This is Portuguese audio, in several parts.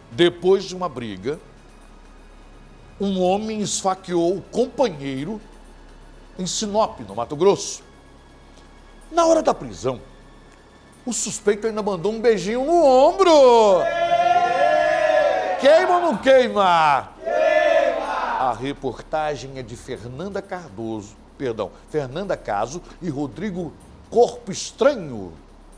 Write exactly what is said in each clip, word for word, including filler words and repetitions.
Depois de uma briga, um homem esfaqueou o companheiro em Sinop, no Mato Grosso. Na hora da prisão, o suspeito ainda mandou um beijinho no ombro. Queima ou não queima? Queima! A reportagem é de Fernanda Cardoso, perdão, Fernanda Caso e Rodrigo Corpo Estranho.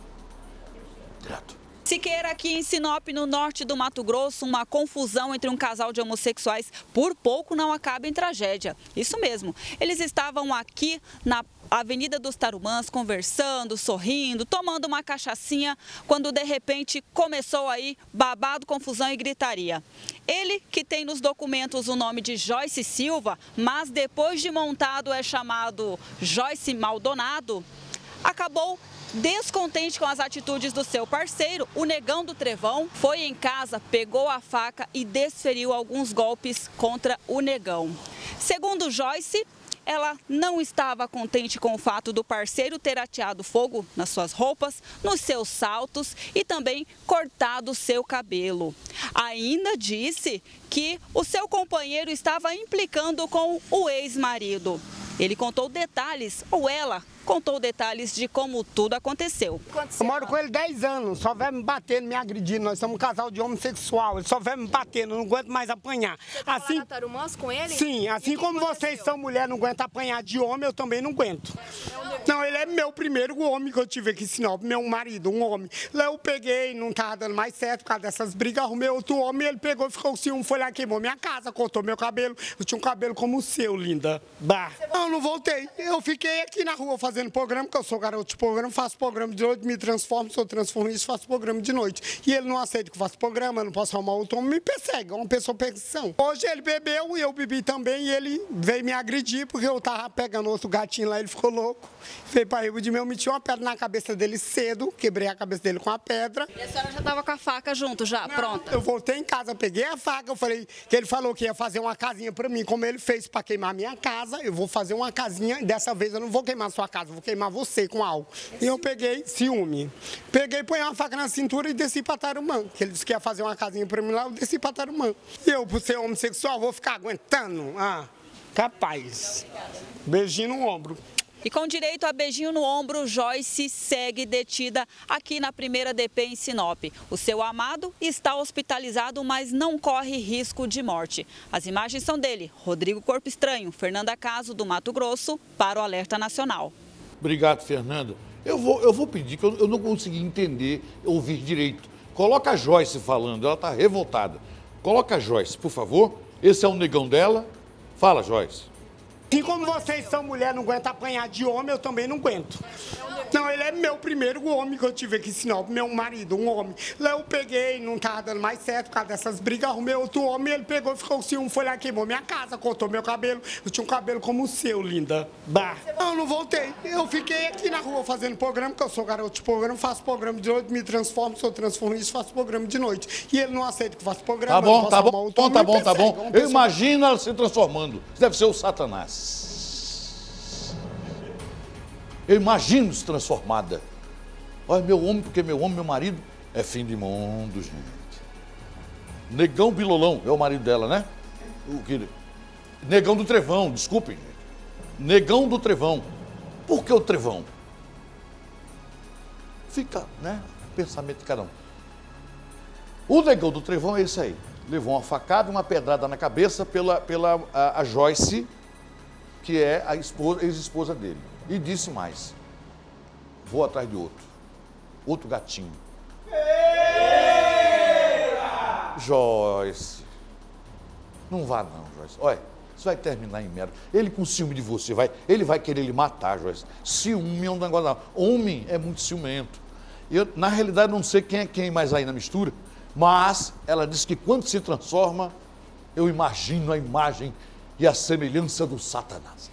Direto. Siqueira, aqui em Sinop, no norte do Mato Grosso, uma confusão entre um casal de homossexuais por pouco não acaba em tragédia. Isso mesmo, eles estavam aqui na Avenida dos Tarumãs conversando, sorrindo, tomando uma cachaçinha, quando de repente começou aí babado, confusão e gritaria. Ele, que tem nos documentos o nome de Joyce Silva, mas depois de montado é chamado Joyce Maldonado, acabou descontente com as atitudes do seu parceiro, o Negão do Trevão, foi em casa, pegou a faca e desferiu alguns golpes contra o Negão. Segundo Joyce, ela não estava contente com o fato do parceiro ter ateado fogo nas suas roupas, nos seus saltos e também cortado seu cabelo. Ainda disse que o seu companheiro estava implicando com o ex-marido. Ele contou detalhes, ou ela contou detalhes de como tudo aconteceu. Eu moro com ele dez anos, só vai me batendo, me agredindo. Nós somos um casal de homossexual, ele só vai me batendo, não aguento mais apanhar. Você tá assim, lá na Tarumãs com ele? Sim, assim como vocês são mulher, não aguentam apanhar de homem, eu também não aguento. Não, ele é meu primeiro homem que eu tive aqui em Sinop, meu marido, um homem. Lá eu peguei, não tava dando mais certo por causa dessas brigas, arrumei outro homem, ele pegou, ficou assim, um foi lá, queimou minha casa, cortou meu cabelo. Eu tinha um cabelo como o seu, linda. Bah. Não, não voltei. Eu fiquei aqui na rua fazendo programa, porque eu sou garoto de programa, faço programa de noite, me transformo, sou transformista, faço programa de noite. E ele não aceita que eu faça programa, eu não posso arrumar outro homem, me persegue, é uma pessoa perseguição. Hoje ele bebeu e eu bebi também, e ele veio me agredir, porque eu tava pegando outro gatinho lá, ele ficou louco. Veio para Rio de Mel, meti uma pedra na cabeça dele cedo, quebrei a cabeça dele com a pedra. E a senhora já estava com a faca junto, já, não, pronta? Eu voltei em casa, peguei a faca, eu falei que ele falou que ia fazer uma casinha para mim, como ele fez para queimar minha casa, eu vou fazer uma casinha, e dessa vez eu não vou queimar sua casa, eu vou queimar você com álcool. E eu peguei ciúme. Peguei, põe uma faca na cintura e desci para Tarumã, que ele disse que ia fazer uma casinha para mim lá, eu desci para Tarumã. E eu, por ser homossexual, vou ficar aguentando? Ah, capaz. Beijinho no ombro. E com direito a beijinho no ombro, Joyce segue detida aqui na primeira D P em Sinop. O seu amado está hospitalizado, mas não corre risco de morte. As imagens são dele, Rodrigo Corpo Estranho, Fernanda Caso, do Mato Grosso, para o Alerta Nacional. Obrigado, Fernanda. Eu vou, eu vou pedir, que eu, eu não consegui entender, ouvir direito. Coloca a Joyce falando, ela está revoltada. Coloca a Joyce, por favor. Esse é o negão dela. Fala, Joyce. Assim como vocês são mulher, não aguentam apanhar de homem, eu também não aguento. Não, ele é meu primeiro homem que eu tive aqui em Sinop, meu marido, um homem. Lá eu peguei, não tava dando mais certo por causa dessas brigas, arrumei outro homem, ele pegou, ficou assim, um foi lá, queimou minha casa, cortou meu cabelo. Eu tinha um cabelo como o seu, linda. Bah. Não, não voltei. Eu fiquei aqui na rua fazendo programa, porque eu sou garoto de programa, faço programa de noite, me transformo, sou transformista, faço programa de noite. E ele não aceita que eu faça programa. Tá bom, tá bom, bom, tá bom, tá bom. Eu imagino ela se transformando. Isso deve ser o Satanás. Eu imagino se transformada. Olha, meu homem, porque meu homem, meu marido, é fim de mundo, gente. Negão Bilolão, é o marido dela, né? O que... Negão do Trevão, desculpem, gente. Negão do Trevão. Por que o Trevão? Fica, né? Pensamento de cada um. O Negão do Trevão é esse aí. Levou uma facada e uma pedrada na cabeça pela, pela a, a Joyce, que é a esposa, ex-esposa dele. E disse mais, vou atrás de outro, outro gatinho. Eita! Joyce, não vá não, Joyce. Olha, isso vai terminar em merda. Ele com ciúme de você, vai, ele vai querer lhe matar, Joyce. Ciúme é um negócio, não. Homem é muito ciumento. Eu, na realidade, não sei quem é quem mais aí na mistura, mas ela disse que quando se transforma, eu imagino a imagem e a semelhança do Satanás.